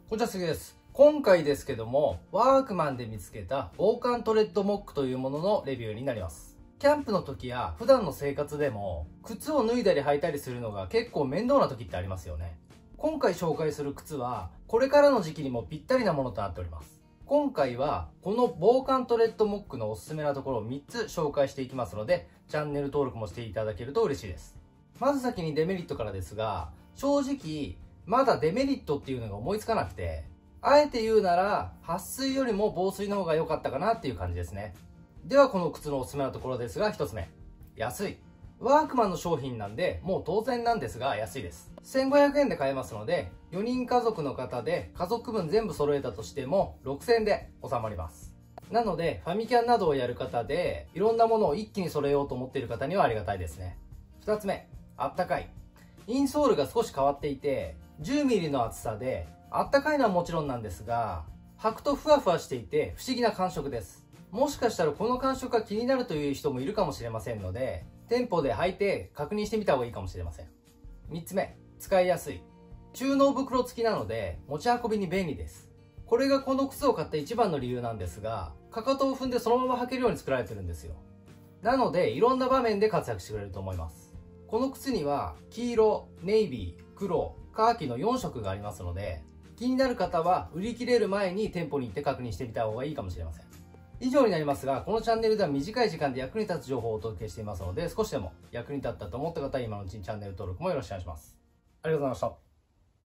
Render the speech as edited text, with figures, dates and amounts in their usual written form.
こんにちは、杉です。今回ですけども、ワークマンで見つけた防寒トレッドモックというもののレビューになります。キャンプの時や普段の生活でも、靴を脱いだり履いたりするのが結構面倒な時ってありますよね。今回紹介する靴は、これからの時期にもぴったりなものとなっております。今回は、この防寒トレッドモックのおすすめなところを3つ紹介していきますので、チャンネル登録もしていただけると嬉しいです。まず先にデメリットからですが、正直、まだデメリットっていうのが思いつかなくて、あえて言うなら、撥水よりも防水の方が良かったかなっていう感じですね。ではこの靴のおすすめなところですが、1つ目。安い。ワークマンの商品なんで、もう当然なんですが安いです。1500円で買えますので、4人家族の方で家族分全部揃えたとしても6000円で収まります。なので、ファミキャンなどをやる方で、いろんなものを一気に揃えようと思っている方にはありがたいですね。2つ目。あったかい。インソールが少し変わっていて、10ミリの厚さで、あったかいのはもちろんなんですが、履くとふわふわしていて不思議な感触です。もしかしたらこの感触が気になるという人もいるかもしれませんので、店舗で履いて確認してみた方がいいかもしれません。3つ目、使いやすい。収納袋付きなので持ち運びに便利です。これがこの靴を買った一番の理由なんですが、かかとを踏んでそのまま履けるように作られてるんですよ。なので、いろんな場面で活躍してくれると思います。この靴には黄色、ネイビー、黒、カーキの4色がありますので、気になる方は売り切れる前に店舗に行って確認してみた方がいいかもしれません。以上になりますが、このチャンネルでは短い時間で役に立つ情報をお届けしていますので、少しでも役に立ったと思った方は今のうちにチャンネル登録もよろしくお願いします。ありがとうございました。